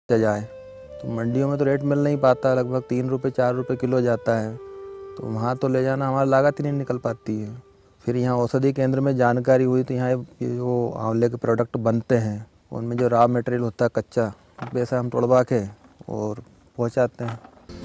जाए तो मंडियों में तो रेट मिल नहीं पाता, लगभग 3 रुपये 4 रुपये किलो जाता है, तो वहाँ तो ले जाना हमारी लागत ही नहीं निकल पाती है। फिर यहाँ औषधि केंद्र में जानकारी हुई तो यहाँ ये जो आंवले के प्रोडक्ट बनते हैं उनमें जो रॉ मटेरियल होता है कच्चा, वैसा हम तोड़वा के और पहुँचाते हैं।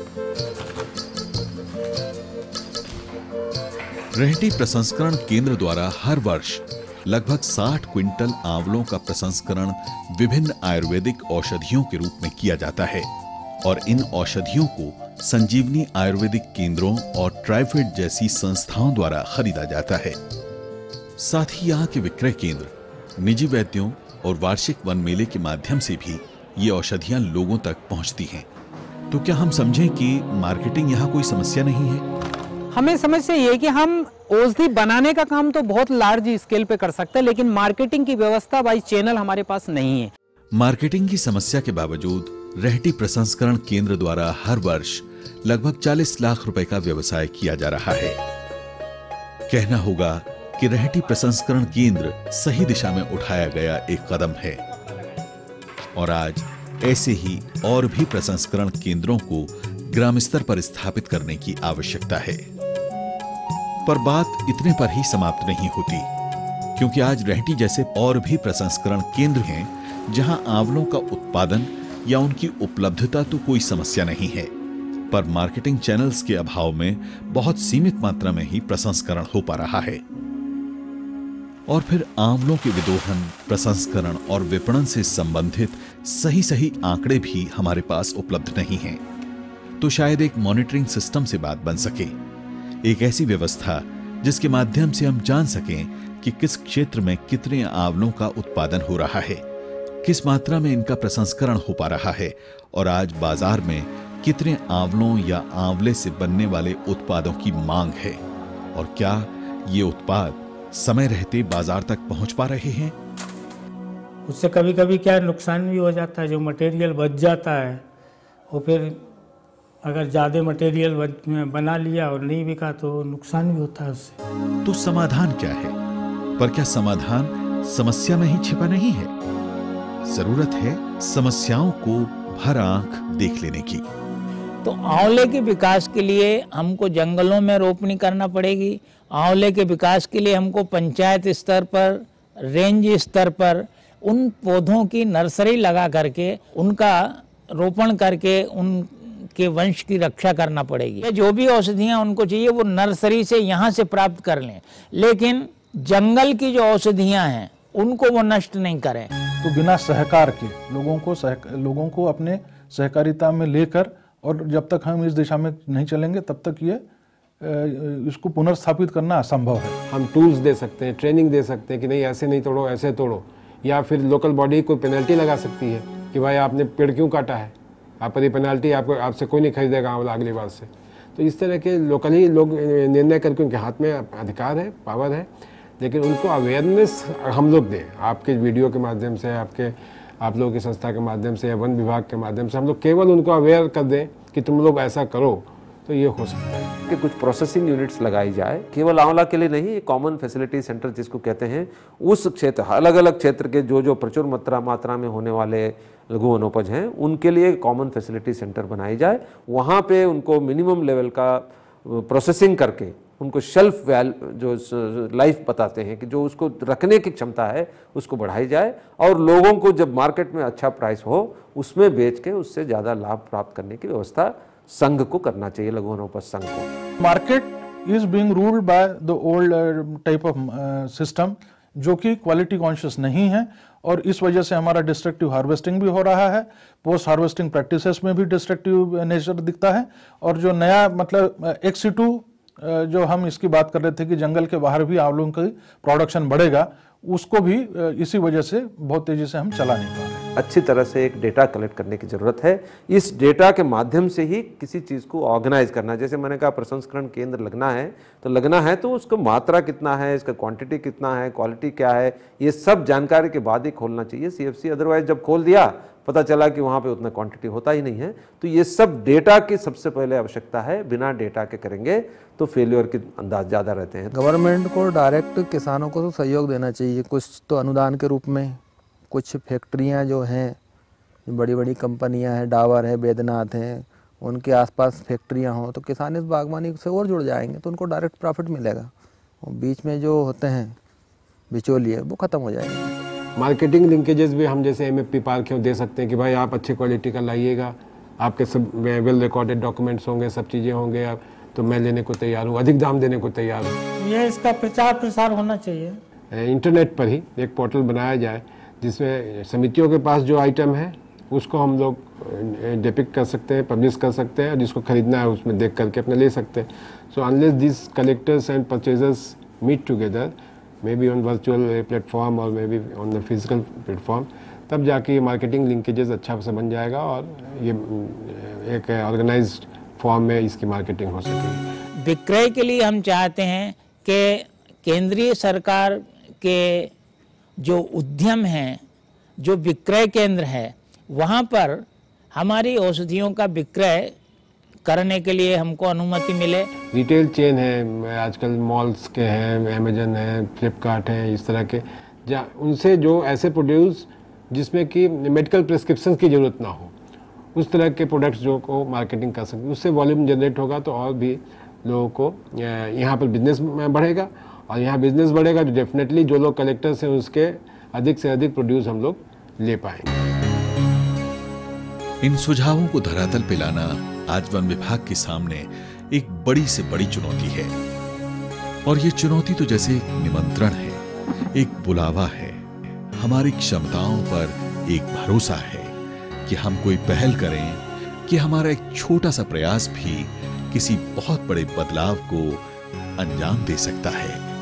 रेहटी प्रसंस्करण केंद्र द्वारा हर वर्ष लगभग 60 क्विंटल आंवलों का प्रसंस्करण विभिन्न आयुर्वेदिक औषधियों के रूप में किया जाता है और इन औषधियों को संजीवनी आयुर्वेदिक केंद्रों और ट्राइफेड जैसी संस्थाओं द्वारा खरीदा जाता है। साथ ही यहाँ के विक्रय केंद्र, निजी वैद्यों और वार्षिक वन मेले के माध्यम से भी ये औषधियां लोगों तक पहुंचती हैं। तो क्या हम समझें कि मार्केटिंग यहाँ कोई समस्या नहीं है? हमें समस्या ये है कि हम औषधि बनाने का काम तो बहुत लार्ज स्केल पे कर सकते हैं, लेकिन मार्केटिंग की व्यवस्था बाई चैनल हमारे पास नहीं है। मार्केटिंग की समस्या के बावजूद रेहटी प्रसंस्करण केंद्र द्वारा हर वर्ष लगभग 40 लाख रुपए का व्यवसाय किया जा रहा है। कहना होगा कि रेहटी प्रसंस्करण केंद्र सही दिशा में उठाया गया एक कदम है और आज ऐसे ही और भी प्रसंस्करण केंद्रों को ग्राम स्तर पर स्थापित करने की आवश्यकता है। पर बात इतने पर ही समाप्त नहीं होती, क्योंकि आज रेहटी जैसे और भी प्रसंस्करण केंद्र हैं जहां आंवलों का उत्पादन या उनकी उपलब्धता तो कोई समस्या नहीं है, पर मार्केटिंग चैनल्स के अभाव में बहुत सीमित मात्रा में ही प्रसंस्करण हो पा रहा है। और फिर आंवलों के विदोहन, प्रसंस्करण और विपणन से संबंधित सही आंकड़े भी हमारे पास उपलब्ध नहीं हैं। तो शायद एक मॉनिटरिंग सिस्टम से बात बन सके, एक ऐसी व्यवस्था जिसके माध्यम से हम जान सकें कि किस क्षेत्र में कितने आंवलों का उत्पादन हो रहा है, किस मात्रा में इनका प्रसंस्करण हो पा रहा है और आज बाजार में कितने आंवलों या आंवले से बनने वाले उत्पादों की मांग है और क्या ये उत्पाद समय रहते बाजार तक पहुंच पा रहे हैं। उससे कभी कभी क्या नुकसान भी हो जाता है, जो मटेरियल बच जाता है वो फिर अगर ज़्यादा मटेरियल बना लिया और नहीं बिका तो नुकसान भी होता है उससे। तो समाधान क्या है? पर क्या समाधान समस्या में ही छिपा नहीं है? जरूरत है समस्याओं को भर आंख देख लेने की। तो आंवले के विकास के लिए हमको जंगलों में रोपनी करना पड़ेगी। आंवले के विकास के लिए हमको पंचायत स्तर पर, रेंज स्तर पर उन पौधों की नर्सरी लगा करके उनका रोपण करके उनके वंश की रक्षा करना पड़ेगी। जो भी औषधियाँ उनको चाहिए वो नर्सरी से यहाँ से प्राप्त कर लें, लेकिन जंगल की जो औषधियाँ हैं उनको वो नष्ट नहीं करें। तो बिना सहकार के लोगों को अपने सहकारिता में लेकर, और जब तक हम इस दिशा में नहीं चलेंगे तब तक ये इसको पुनर्स्थापित करना असंभव है। हम टूल्स दे सकते हैं, ट्रेनिंग दे सकते हैं कि नहीं ऐसे नहीं तोड़ो, ऐसे तोड़ो, या फिर लोकल बॉडी कोई पेनल्टी लगा सकती है कि भाई आपने पेड़ क्यों काटा है, आप पर पेनल्टी, आपसे कोई नहीं खरीदेगा आंवला अगली बार से। तो इस तरह के लोकली लोग निर्णय करके, उनके हाथ में अधिकार है, पावर है, लेकिन उनको अवेयरनेस हम लोग दें, आपके वीडियो के माध्यम से, आप लोगों की संस्था के माध्यम से या वन विभाग के माध्यम से हम लोग केवल उनको अवेयर कर दें कि तुम लोग ऐसा करो, तो ये हो सकता है कि कुछ प्रोसेसिंग यूनिट्स लगाई जाए, केवल आंवला के लिए नहीं, कॉमन फैसिलिटी सेंटर जिसको कहते हैं, उस क्षेत्र, अलग अलग क्षेत्र के जो प्रचुर मात्रा में होने वाले लघु वनोपज हैं उनके लिए कॉमन फैसिलिटी सेंटर बनाई जाए। वहाँ पे उनको मिनिमम लेवल का प्रोसेसिंग करके उनको शेल्फ जो लाइफ बताते हैं कि जो उसको रखने की क्षमता है उसको बढ़ाई जाए, और लोगों को जब मार्केट में अच्छा प्राइस हो उसमें बेच के उससे ज़्यादा लाभ प्राप्त करने की व्यवस्था संघ को करना चाहिए, लघु वनोपज संघ को। Market is being ruled by the old type of system जो कि क्वालिटी कॉन्शियस नहीं है, और इस वजह से हमारा डिस्ट्रक्टिव हार्वेस्टिंग भी हो रहा है, पोस्ट हार्वेस्टिंग प्रैक्टिसेस में भी डिस्ट्रक्टिव नेचर दिखता है, और जो नया मतलब एक्सिटू जो हम इसकी बात कर रहे थे कि जंगल के बाहर भी आंवलों की प्रोडक्शन बढ़ेगा, उसको भी इसी वजह से बहुत तेजी से हम चला नहीं पा रहे हैं। अच्छी तरह से एक डेटा कलेक्ट करने की ज़रूरत है। इस डेटा के माध्यम से ही किसी चीज़ को ऑर्गेनाइज करना, जैसे मैंने कहा प्रसंस्करण केंद्र लगना है तो उसको मात्रा कितना है, इसका क्वांटिटी कितना है, क्वालिटी क्या है, ये सब जानकारी के बाद ही खोलना चाहिए CFC। अदरवाइज जब खोल दिया पता चला कि वहाँ पे उतना क्वांटिटी होता ही नहीं है। तो ये सब डेटा की सबसे पहले आवश्यकता है, बिना डेटा के करेंगे तो फेल्योर के अंदाज ज़्यादा रहते हैं। गवर्नमेंट को डायरेक्ट किसानों को तो सहयोग देना चाहिए, कुछ तो अनुदान के रूप में, कुछ फैक्ट्रियां जो हैं जो बड़ी बड़ी कंपनियां हैं, डाबर है, बैद्यनाथ हैं, उनके आसपास फैक्ट्रियां हों तो किसान इस बागवानी से और जुड़ जाएंगे, तो उनको डायरेक्ट प्रॉफिट मिलेगा। और बीच में जो होते हैं बिचौलिए वो ख़त्म हो जाएंगे। मार्केटिंग लिंकेजेस भी हम जैसे MFP पार्क है दे सकते हैं कि भाई आप अच्छी क्वालिटी का लाइएगा, आपके सब वेल रिकॉर्डेड डॉक्यूमेंट्स होंगे, सब चीज़ें होंगे, आप तो मैं लेने को तैयार हूँ, अधिक दाम देने को तैयार हूँ। ये इसका प्रचार प्रसार होना चाहिए। इंटरनेट पर ही एक पोर्टल बनाया जाए जिसमें समितियों के पास जो आइटम है उसको हम लोग डिपिक्ट कर सकते हैं, पब्लिश कर सकते हैं, और जिसको खरीदना है उसमें देख करके अपने ले सकते हैं। So unless this collectors and purchasers meet together, maybe on virtual platform और maybe on the physical platform, तब जाके ये मार्केटिंग लिंकेजेस अच्छा से बन जाएगा और ये एक ऑर्गेनाइज्ड फॉर्म में इसकी मार्केटिंग हो सकेगी। विक्रय के लिए हम चाहते हैं कि केंद्रीय सरकार के जो उद्यम हैं, जो विक्रय केंद्र है, वहाँ पर हमारी औषधियों का विक्रय करने के लिए हमको अनुमति मिले। रिटेल चेन है आजकल, मॉल्स के हैं, अमेजन है, फ्लिपकार्ट है, इस तरह के, जहाँ उनसे जो ऐसे प्रोड्यूस जिसमें कि मेडिकल प्रिस्क्रिप्शन की ज़रूरत ना हो, उस तरह के प्रोडक्ट्स जो को मार्केटिंग कर सकते, उससे वॉल्यूम जनरेट होगा तो और भी लोगों को यहाँ पर बिजनेस बढ़ेगा, और यहाँ बिजनेस बढ़ेगा तो डेफिनेटली जो लोग कलेक्टर्स हैं उसके अधिक से अधिक प्रोड्यूस हम लोग ले पाएंगे। इन सुझावों को धरातल पे लाना आज वन विभाग के सामने एक बड़ी से बड़ी चुनौती है, और ये चुनौती तो जैसे एक निमंत्रण है, एक बुलावा है, हमारी क्षमताओं पर एक भरोसा है कि हम कोई पहल करें कि हमारा एक छोटा सा प्रयास भी किसी बहुत बड़े बदलाव को अंजाम दे सकता है।